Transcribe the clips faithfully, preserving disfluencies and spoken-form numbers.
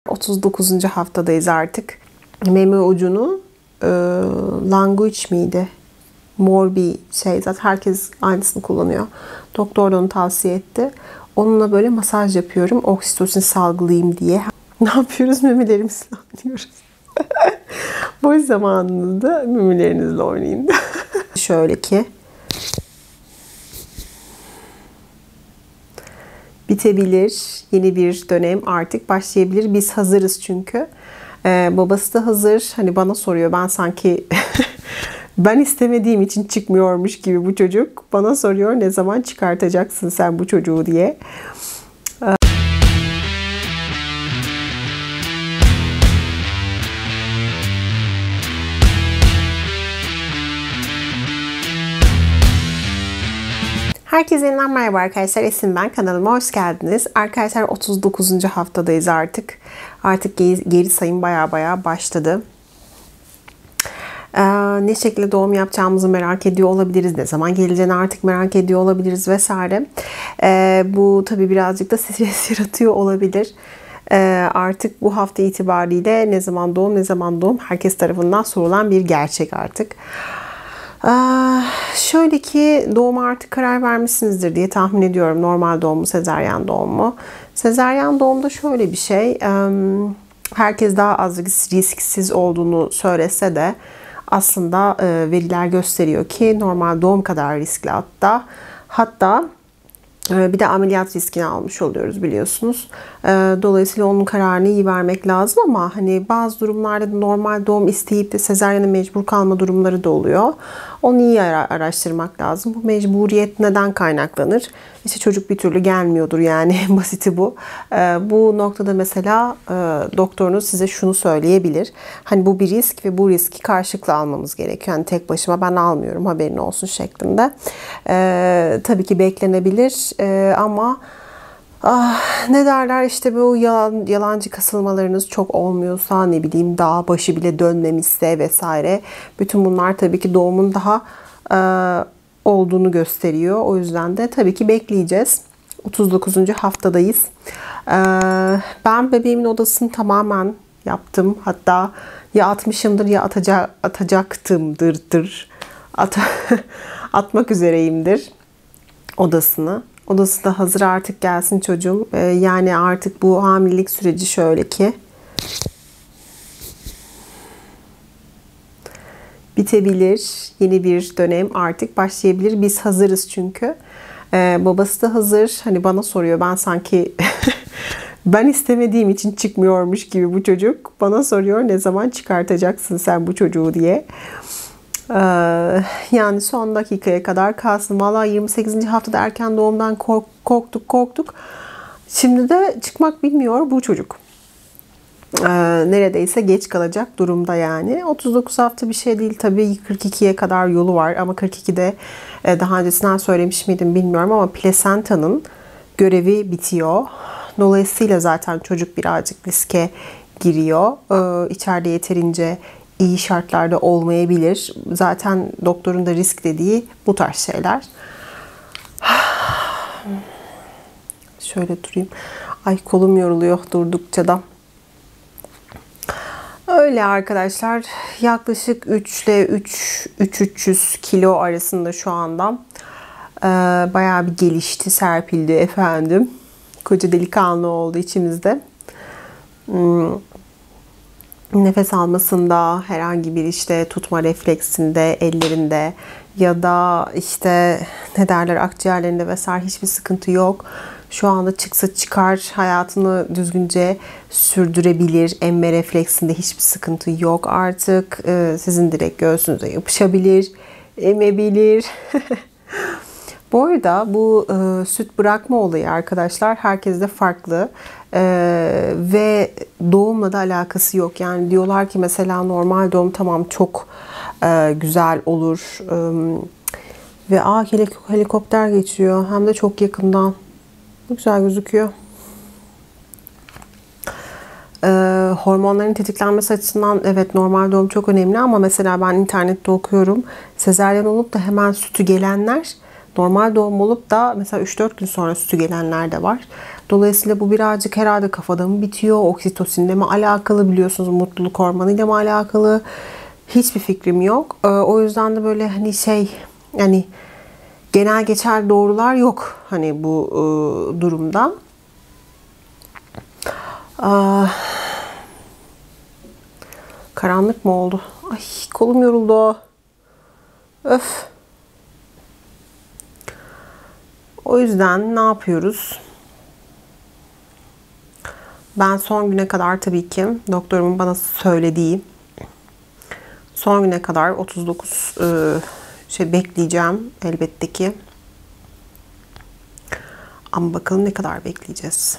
otuz dokuzuncu haftadayız artık. Meme ucunu e, Language miydi? Mor bir şey. Zaten herkes aynısını kullanıyor. Doktor da onu tavsiye etti. Onunla böyle masaj yapıyorum. Oksitosin salgılayayım diye. Ne yapıyoruz? Memelerinizle oynuyoruz. Boş zamanınızda memelerinizle oynayın. Şöyle ki. Bitebilir. Yeni bir dönem artık başlayabilir. Biz hazırız çünkü. Ee, babası da hazır. Hani bana soruyor. Ben sanki ben istemediğim için çıkmıyormuş gibi bu çocuk. Bana soruyor ne zaman çıkartacaksın sen bu çocuğu diye. Herkese yeniden merhaba arkadaşlar. Esin ben. Kanalıma hoş geldiniz. Arkadaşlar otuz dokuzuncu haftadayız artık. Artık geri sayım baya baya başladı. Ee, ne şekilde doğum yapacağımızı merak ediyor olabiliriz. Ne zaman geleceğini artık merak ediyor olabiliriz vesaire. Ee, bu tabii birazcık da stres yaratıyor olabilir. Ee, artık bu hafta itibariyle ne zaman doğum ne zaman doğum herkes tarafından sorulan bir gerçek artık. Ee, şöyle ki doğuma artık karar vermişsinizdir diye tahmin ediyorum. Normal doğum mu, sezaryen doğum mu? Sezaryen doğumda şöyle bir şey. Herkes daha az risksiz olduğunu söylese de aslında veriler gösteriyor ki normal doğum kadar riskli hatta. Hatta bir de ameliyat riskini almış oluyoruz biliyorsunuz. Dolayısıyla onun kararını iyi vermek lazım ama hani bazı durumlarda normal doğum isteyip de sezaryene mecbur kalma durumları da oluyor. Onu iyi araştırmak lazım. Bu mecburiyet neden kaynaklanır? İşte çocuk bir türlü gelmiyordur yani basiti bu. Bu noktada mesela doktorunuz size şunu söyleyebilir. Hani bu bir risk ve bu riski karşılıklı almamız gerekiyor. Yani tek başıma ben almıyorum haberin olsun şeklinde. Tabii ki beklenebilir ama ah, ne derler işte bu yalan, yalancı kasılmalarınız çok olmuyorsa ne bileyim dağ başı bile dönmemişse vesaire. Bütün bunlar tabii ki doğumun daha e, olduğunu gösteriyor. O yüzden de tabii ki bekleyeceğiz. otuz dokuzuncu haftadayız. E, ben bebeğimin odasını tamamen yaptım. Hatta ya atmışımdır ya atacak, atacaktımdır. At, atmak üzereyimdir odasını. Odası da hazır artık gelsin çocuğum. Ee, yani artık bu hamilelik süreci şöyle ki bitebilir. Yeni bir dönem artık başlayabilir. Biz hazırız çünkü. Ee, babası da hazır. Hani bana soruyor. Ben sanki ben istemediğim için çıkmıyormuş gibi bu çocuk. Bana soruyor ne zaman çıkartacaksın sen bu çocuğu diye. Yani son dakikaya kadar kalsın. Vallahi yirmi sekizinci haftada erken doğumdan kork, korktuk korktuk. Şimdi de çıkmak bilmiyor bu çocuk. Neredeyse geç kalacak durumda yani. otuz dokuz hafta bir şey değil tabii. kırk ikiye kadar yolu var ama kırk ikide daha öncesinden söylemiş miydim bilmiyorum ama plasentanın görevi bitiyor. Dolayısıyla zaten çocuk birazcık riske giriyor. İçeride yeterince iyi şartlarda olmayabilir. Zaten doktorun da risk dediği bu tarz şeyler. Şöyle durayım. Ay kolum yoruluyor durdukça da. Öyle arkadaşlar. Yaklaşık üç ile üç üç yüz kilo arasında şu anda. Ee, bayağı bir gelişti, serpildi efendim. Koca delikanlı oldu içimizde. Hmm. Nefes almasında, herhangi bir işte tutma refleksinde, ellerinde ya da işte ne derler akciğerlerinde vesaire hiçbir sıkıntı yok. Şu anda çıksa çıkar, hayatını düzgünce sürdürebilir. Emme refleksinde hiçbir sıkıntı yok artık. Ee, sizin direkt göğsünüze yapışabilir, emebilir. Bu arada bu e, süt bırakma olayı arkadaşlar herkeste farklı e, ve doğumla da alakası yok. Yani diyorlar ki mesela normal doğum tamam çok e, güzel olur e, ve aa helikopter geçiyor hem de çok yakından. Ne güzel gözüküyor. E, hormonların tetiklenmesi açısından evet normal doğum çok önemli ama mesela ben internette okuyorum. Sezaryen olup da hemen sütü gelenler Normal doğum olup da mesela üç dört gün sonra sütü gelenler de var. Dolayısıyla bu birazcık herhalde kafada mı bitiyor, oksitosinle mi alakalı, biliyorsunuz mutluluk hormonuyla mı alakalı? Hiçbir fikrim yok. O yüzden de böyle hani şey, yani genel geçer doğrular yok hani bu e, durumda. Aa, karanlık mı oldu? Ay, kolum yoruldu. Öf. O yüzden ne yapıyoruz? Ben son güne kadar tabii ki doktorumun bana söylediği son güne kadar otuz dokuz e, şey bekleyeceğim elbette ki. Ama bakalım ne kadar bekleyeceğiz.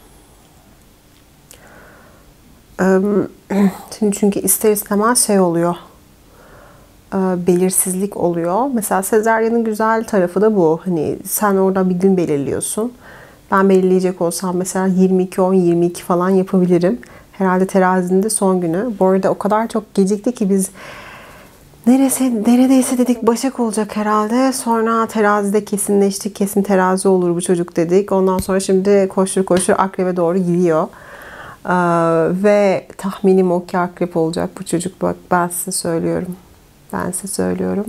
Şimdi çünkü ister istemez şey oluyor. Belirsizlik oluyor. Mesela sezaryenin güzel tarafı da bu. Hani sen orada bir gün belirliyorsun. Ben belirleyecek olsam mesela yirmi iki on yirmi iki falan yapabilirim. Herhalde terazinin de son günü. Bu arada o kadar çok gecikti ki biz neresi, neredeyse dedik Başak olacak herhalde. Sonra terazide kesinleştik. Kesin terazi olur bu çocuk dedik. Ondan sonra şimdi koştur koştur akrebe doğru gidiyor. Ee, ve tahminim o ki akrep olacak bu çocuk. Bak ben size söylüyorum. Ben size söylüyorum.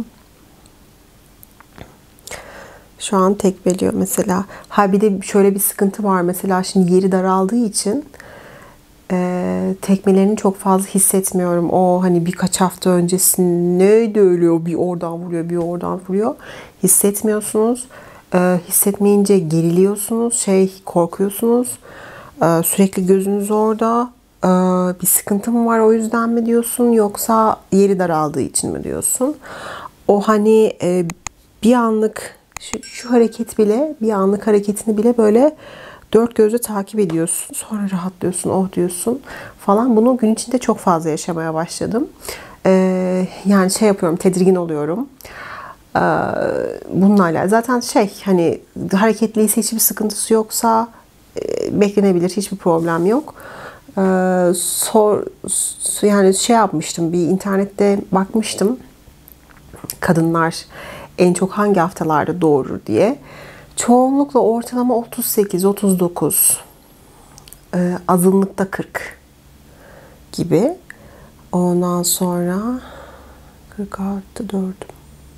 Şu an tekmeliyor mesela. Ha bir de şöyle bir sıkıntı var. Mesela şimdi yeri daraldığı için e, tekmelerini çok fazla hissetmiyorum. O hani birkaç hafta öncesinde öyle o bir oradan vuruyor, bir oradan vuruyor. Hissetmiyorsunuz. E, hissetmeyince geriliyorsunuz. Şey korkuyorsunuz. E, sürekli gözünüz orada. E, bir sıkıntı mı var o yüzden mi diyorsun? Yoksa yeri daraldığı için mi diyorsun? O hani e, bir anlık Şu, şu hareket bile, bir anlık hareketini bile böyle dört gözle takip ediyorsun. Sonra rahatlıyorsun, oh diyorsun falan. Bunu gün içinde çok fazla yaşamaya başladım. Ee, yani şey yapıyorum, tedirgin oluyorum. Ee, bununla alakalı. Zaten şey hani hareketliyse, hiçbir sıkıntısı yoksa e, beklenebilir, hiçbir problem yok. Ee, sor, yani şey yapmıştım, bir internette bakmıştım. Kadınlar en çok hangi haftalarda doğurur diye. Çoğunlukla ortalama otuz sekiz otuz dokuz, e, azınlıkta kırk gibi. Ondan sonra kırk artı dört.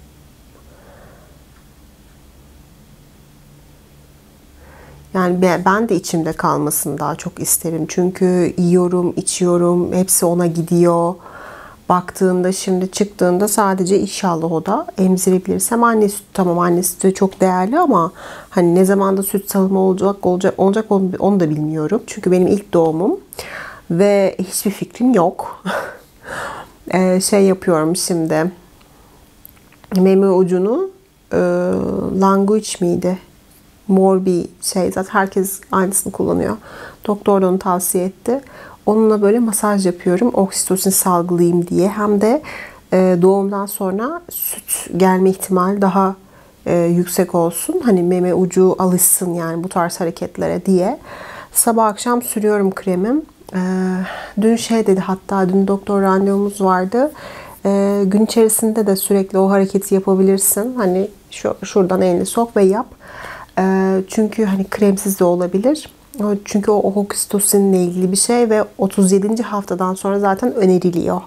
Yani ben de içimde kalmasını daha çok isterim. Çünkü yiyorum, içiyorum, hepsi ona gidiyor. Baktığında şimdi çıktığında sadece inşallah o da emzirebilirsem anne sütü, tamam anne sütü çok değerli ama hani ne zaman da süt salımı olacak olacak olacak onu da bilmiyorum. Çünkü benim ilk doğumum ve hiçbir fikrim yok. ee, şey yapıyorum şimdi, meme ucunu e, Language miydi? Mor bir şey, zaten herkes aynısını kullanıyor. Doktor da onu tavsiye etti. Onunla böyle masaj yapıyorum. Oksitosin salgılayayım diye. Hem de doğumdan sonra süt gelme ihtimali daha yüksek olsun. Hani meme ucu alışsın yani bu tarz hareketlere diye. Sabah akşam sürüyorum kremim. Dün şey dedi, hatta dün doktor randevumuz vardı. Gün içerisinde de sürekli o hareketi yapabilirsin. Hani şu, şuradan elini sok ve yap. Çünkü hani kremsiz de olabilir. Çünkü o oksitosinle ilgili bir şey ve otuz yedinci haftadan sonra zaten öneriliyor.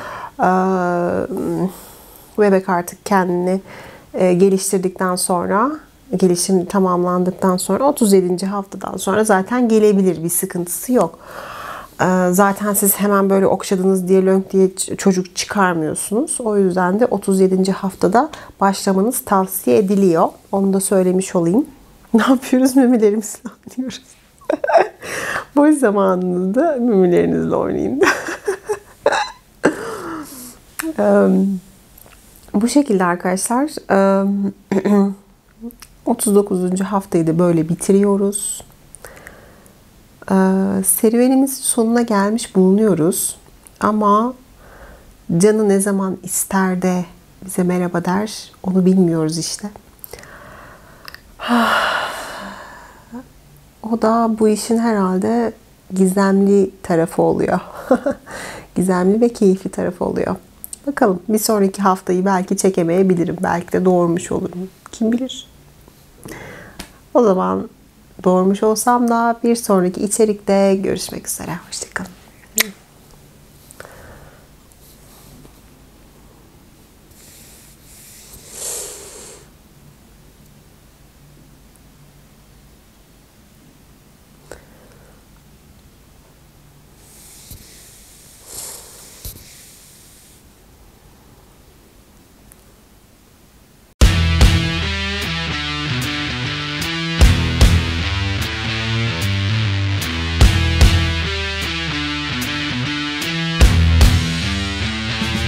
Bebek artık kendini geliştirdikten sonra, gelişim tamamlandıktan sonra otuz yedinci haftadan sonra zaten gelebilir, bir sıkıntısı yok. Zaten siz hemen böyle okşadınız diye lönk diye çocuk çıkarmıyorsunuz. O yüzden de otuz yedinci haftada başlamanız tavsiye ediliyor. Onu da söylemiş olayım. Ne yapıyoruz? Memelerinizle oynuyoruz. Boş zamanınızda memelerinizle oynayın. um, bu şekilde arkadaşlar. Um, otuz dokuzuncu haftayı da böyle bitiriyoruz. Uh, serüvenimizin sonuna gelmiş bulunuyoruz. Ama canı ne zaman ister de bize merhaba der, onu bilmiyoruz işte. O da bu işin herhalde gizemli tarafı oluyor. Gizemli ve keyifli tarafı oluyor. Bakalım, bir sonraki haftayı belki çekemeyebilirim. Belki de doğurmuş olurum. Kim bilir? O zaman doğurmuş olsam da bir sonraki içerikte görüşmek üzere. Hoşçakalın.